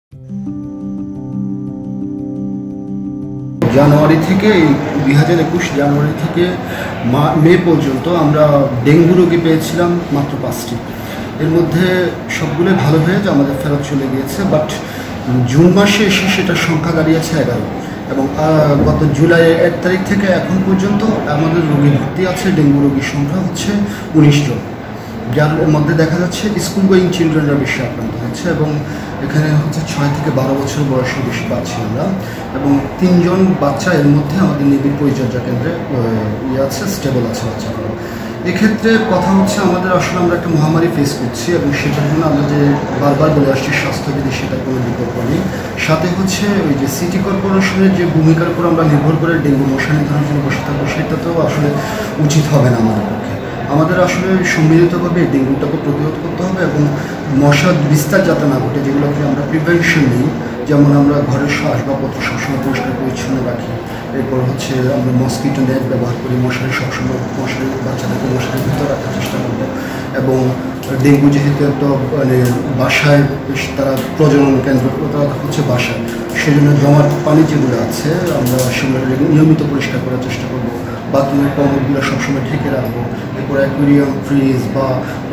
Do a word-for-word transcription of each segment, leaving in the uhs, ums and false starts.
জানুয়ারি থেকে দুই হাজার একুশ জানুয়ারি থেকে মে পর্যন্ত আমরা ডেঙ্গু রোগী পেয়েছিলাম মাত্র পাঁচটি। এর মধ্যে সবগুলোই ভালো হয়ে আমাদের ফেরত চলে গিয়েছে, বাট জুন মাসে এসে সেটার সংখ্যা দাঁড়িয়েছে এগারো, এবং গত জুলাইয়ের এক তারিখ থেকে এখন পর্যন্ত আমাদের রোগী ভর্তি আছে ডেঙ্গু রোগীর সংখ্যা হচ্ছে উনিশ জন, যার মধ্যে দেখা যাচ্ছে স্কুল গোয়িং চিলড্রেনরা বেশি আক্রান্ত হচ্ছে, এবং এখানে হচ্ছে ছয় থেকে বারো বছর বয়সী বেশি পাচ্ছি আমরা, এবং তিনজন বাচ্চা এর মধ্যে আমাদের নিবিড় পরিচর্যা কেন্দ্রে ইয়ে আছে, স্টেবল আছে বাচ্চাগুলো। এক্ষেত্রে কথা হচ্ছে আমাদের আসলে আমরা একটা মহামারী ফেস করছি, এবং সেটার জন্য আমরা যে বারবার বলে আসছি স্বাস্থ্যবিধি, সেটা কোনো বিকল্প নেই। সাথে হচ্ছে ওই যে সিটি কর্পোরেশনের যে ভূমিকার উপর আমরা নির্ভর করে ডেঙ্গু মশা নিধনের জন্য বসে থাকবো, সেটা তো আসলে উচিত হবে না আমাদের পক্ষে। আমাদের আসলে সম্মিলিতভাবে ডেঙ্গুটাকে প্রতিরোধ করতে হবে, এবং মশার বিস্তার যাতে না ঘটে, যেগুলোকে আমরা প্রিভেনশন নিই, যেমন আমরা ঘরের আসবাবপত্র সবসময় পরিষ্কার পরিচ্ছন্ন রাখি, এরপর হচ্ছে আমরা মসকিটো নেট ব্যবহার করি, মশারি সবসময় মশারি বাচ্চাদেরকে মশারির ভিতরে রাখার চেষ্টা করবো, এবং ডেঙ্গু যেহেতু একটা মানে বাসায় তারা প্রজনন কেন্দ্র হচ্ছে বাসায়, সেজন্য জমাট পানি যেগুলো আছে আমরা সেগুলো নিয়মিত পরিষ্কার করার চেষ্টা করবো। বাথরুমের কমোডগুলো সবসময় ঢেকে রাখবো। এরপর অ্যাকুয়ারিয়াম, ফ্রিজ বা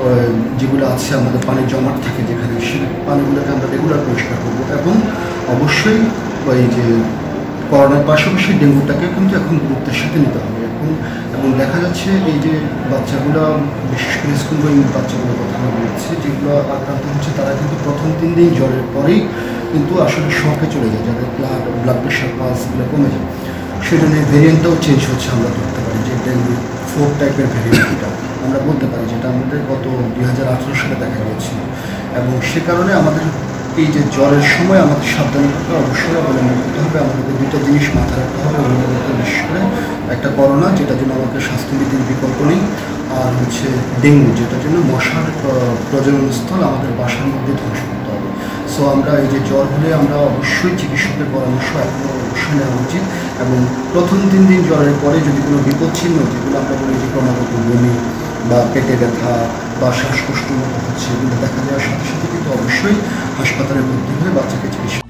যেগুলো আছে আমাদের পানির জমাট থাকে যেখানে, সেই পানিগুলোকে আমরা রেগুলার পরিষ্কার করবো। এবং অবশ্যই ওই যে করোনার পাশাপাশি ডেঙ্গুটাকে কিন্তু এখন গুরুত্বের সাথে নিতে হবে এখন। এবং দেখা যাচ্ছে এই যে বাচ্চাগুলো, বিশেষ করে স্কুল গোয়িং বাচ্চাগুলোর কথা আমরা বলছি, যেগুলো আক্রান্ত হচ্ছে, তারা কিন্তু প্রথম তিন দিন জ্বরের পরেই কিন্তু আসলে শকে চলে যায়, যাদের ব্লাড ব্লাড প্রেশার পালসগুলো কমে যায়। সেজন্য ভেরিয়েন্টটাও চেঞ্জ হচ্ছে, আমরা ধরতে পারি যে ডেঙ্গু ফোর টাইপের ভেরিয়েন্টটা আমরা বলতে পারি, যেটা আমাদের গত দুই হাজার আঠেরো সালে দেখা গিয়েছিল। এবং সে কারণে আমাদের এই যে জ্বরের সময় আমাদের সাবধানতা অবশ্যই অবলম্বন করতে হবে। আমাদেরকে দুটো জিনিস মাথায় রাখতে হবে, বিশেষ করে একটা করোনা, যেটার জন্য আমাদের স্বাস্থ্যবিধির বিকল্প নেই, আর হচ্ছে ডেঙ্গু, যেটার জন্য মশার প্রজননস্থল আমাদের বাসার মধ্যে ধ্বংস করতে হবে। সো আমরা এই যে জ্বর হলে আমরা অবশ্যই চিকিৎসকের পরামর্শ এখনও অবশ্যই নেওয়া উচিত, এবং প্রথম তিন দিন জ্বরের পরে যদি কোনো বিপদ চিহ্ন, যেগুলো আমরা বলি যে ক্রমাগত বমি বা পেটে ব্যথা বা শ্বাসকষ্ট মতো হচ্ছে, এগুলো দেখা দেওয়ার সাথে সাথে কিন্তু অবশ্যই হাসপাতালে ভর্তি হয়ে বাচ্চাকে চিকিৎসা